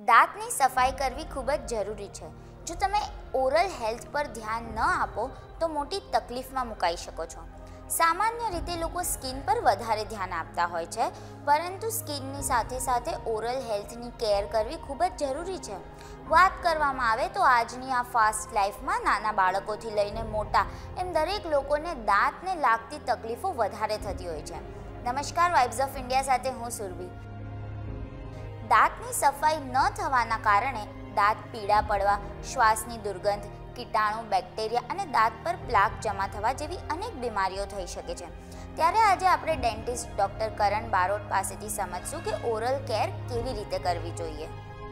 દાંતની સફાઈ કરવી ખૂબ જ જરૂરી છે। જો તમે ઓરલ હેલ્થ પર ધ્યાન ન આપો તો મોટી તકલીફમાં મુકાઈ શકો છો। સામાન્ય રીતે લોકો સ્કિન પર વધારે ધ્યાન આપતા હોય છે, પરંતુ સ્કિનની સાથે સાથે ઓરલ હેલ્થની કેર કરવી ખૂબ જ જરૂરી છે। વાત કરવામાં આવે તો આજની આ ફાસ્ટ લાઈફમાં નાના બાળકોથી લઈને મોટા એમ દરેક લોકોને દાંતને લાગતી તકલીફો વધારે થતી હોય છે। નમસ્કાર, વાઇબ્સ ઓફ ઇન્ડિયા સાથે હું સુરભી। દાંતની સફાઈ ન થવાના કારણે દાંત પીળા પડવા, શ્વાસની દુર્ગંધ, કીટાણુ, બેક્ટેરિયા અને દાંત પર પ્લાક જમા થવા જેવી અનેક બીમારીઓ થઈ શકે છે। ત્યારે આજે આપણે ડેન્ટિસ્ટ ડૉક્ટર કરણ બારોટ પાસેથી સમજશું કે ઓરલ કેર કેવી રીતે કરવી જોઈએ।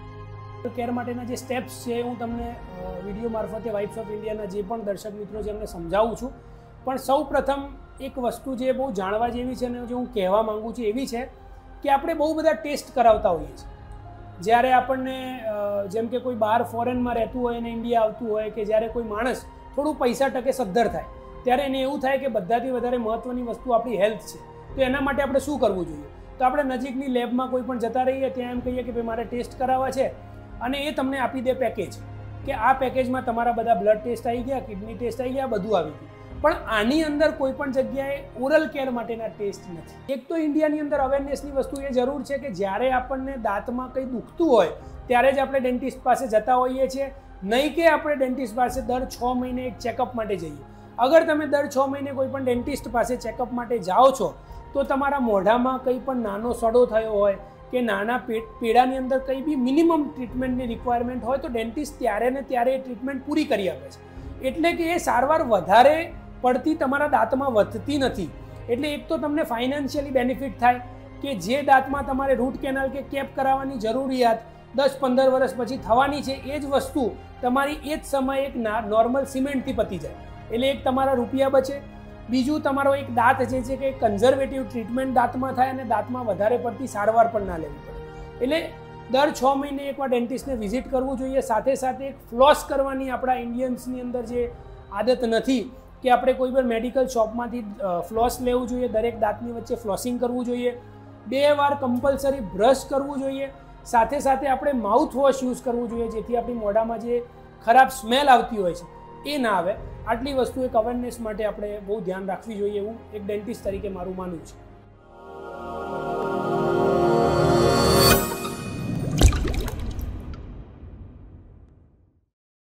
કેર માટેના જે સ્ટેપ્સ છે હું તમને વિડીયો મારફતે વાઇબ્સ ઓફ ઇન્ડિયાના જે પણ દર્શક મિત્રો છે એમને સમજાવું છું। પણ સૌ પ્રથમ એક વસ્તુ જે બહુ જાણવા જેવી છે અને જે હું કહેવા માગું છું એવી છે કે આપણે બહુ બધા ટેસ્ટ કરાવતા હોઈએ છીએ। જ્યારે આપણને જેમ કે કોઈ બહાર ફોરેનમાં રહેતું હોય અને ઇન્ડિયા આવતું હોય કે જ્યારે કોઈ માણસ થોડું પૈસા ટકે સદ્ધર થાય ત્યારે એને એવું થાય કે બધાથી વધારે મહત્ત્વની વસ્તુ આપણી હેલ્થ છે, તો એના માટે આપણે શું કરવું જોઈએ? તો આપણે નજીકની લેબમાં કોઈ પણ જતા રહીએ, ત્યાં એમ કહીએ કે ભાઈ મારે ટેસ્ટ કરાવવા છે અને એ તમને આપી દે પેકેજ કે આ પેકેજમાં તમારા બધા બ્લડ ટેસ્ટ આવી ગયા, કિડની ટેસ્ટ આવી ગયા, બધું આવી ગયું। પણ આની અંદર કોઈ પણ જગ્યાએ ઓરલ કેર માટેના ટેસ્ટ નથી। એક તો ઇન્ડિયાની અંદર અવેરનેસની વસ્તુ એ જરૂર છે કે જ્યારે આપણને દાંતમાં કંઈ દુખતું હોય ત્યારે જ આપણે ડેન્ટિસ્ટ પાસે જતા હોઈએ છીએ, નહીં કે આપણે ડેન્ટિસ્ટ પાસે દર 6 મહિને એક ચેકઅપ માટે જઈએ। અગર તમે દર 6 મહિને કોઈ પણ ડેન્ટિસ્ટ પાસે ચેકઅપ માટે જાઓ છો તો તમારા મોઢામાં કંઈ પણ નાનો સડો થયો હોય કે નાના પેડાની અંદર કંઈ બી મિનિમમ ટ્રીટમેન્ટની રિક્વાયરમેન્ટ હોય તો ડેન્ટિસ્ટ ત્યારે ને ત્યારે એ ટ્રીટમેન્ટ પૂરી કરી આપે છે। એટલે કે એ સારવાર વધારે પડતી તમારા દાંતમાં વધતી નથી। એટલે એક તો તમને ફાઇનાન્શિયલી બેનિફિટ થાય કે જે દાંતમાં તમારે રૂટ કેનાલ કે કેપ કરાવવાની જરૂરિયાત 10-15 વર્ષ પછી થવાની છે એ જ વસ્તુ તમારી એ જ સમયે એક નોર્મલ સિમેન્ટથી પતી જાય। એટલે એક તમારા રૂપિયા બચે, બીજું તમારો એક દાંત જે છે કે કન્ઝર્વેટિવ ટ્રીટમેન્ટ દાંતમાં થાય અને દાંતમાં વધારે પડતી સારવાર પણ ના લેવી પડે। એટલે દર 6 મહિને એકવાર ડેન્ટિસ્ટને વિઝિટ કરવું જોઈએ। સાથે સાથે એક ફ્લોસ કરવાની આપણા ઇન્ડિયન્સની અંદર જે આદત નથી કે આપણે કોઈ પણ મેડિકલ શોપમાંથી ફ્લોસ લેવું જોઈએ, દરેક દાંતની વચ્ચે ફ્લોસિંગ કરવું જોઈએ, 2 વાર કમ્પલસરી બ્રશ કરવું જોઈએ, સાથે સાથે આપણે માઉથ વોશ યુઝ કરવું જોઈએ જેથી આપણી મોઢામાં જે ખરાબ સ્મેલ આવતી હોય છે એ ના આવે। આટલી વસ્તુ એક અવેરનેસ માટે આપણે બહુ ધ્યાન રાખવી જોઈએ એવું એક ડેન્ટિસ્ટ તરીકે મારું માનવું છે।